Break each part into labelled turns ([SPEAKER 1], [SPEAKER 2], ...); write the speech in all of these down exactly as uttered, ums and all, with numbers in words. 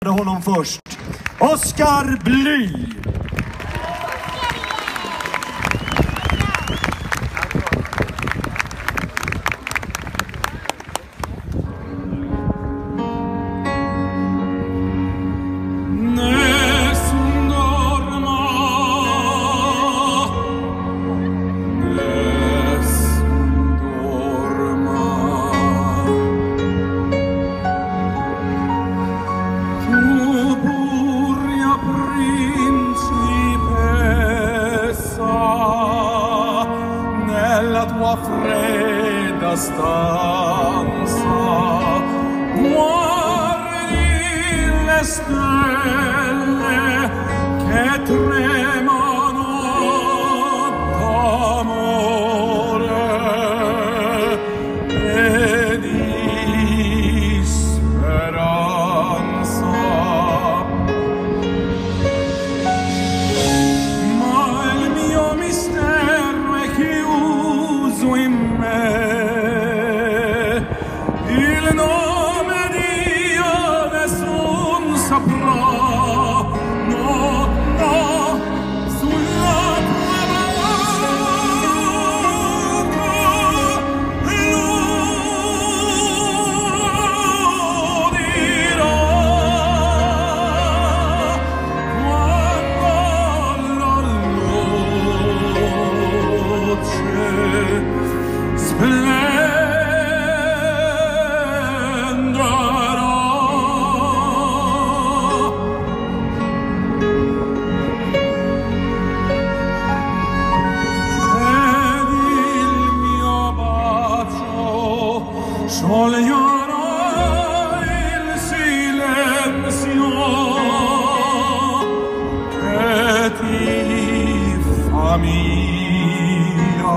[SPEAKER 1] honom först. Oskar Bly.
[SPEAKER 2] La tua fredda stanza guardi le stelle che tremano d'amore e di speranza, ma il mio mistero è chiuso in me, il nome Dio nessun saprà, no, no, sulla tua bocca lo dirò quando la luce splenderà. Ed il mio bacio scioglierà il silenzio che ti fa mia.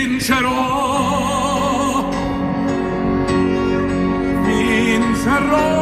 [SPEAKER 2] Vincerò, vincerò.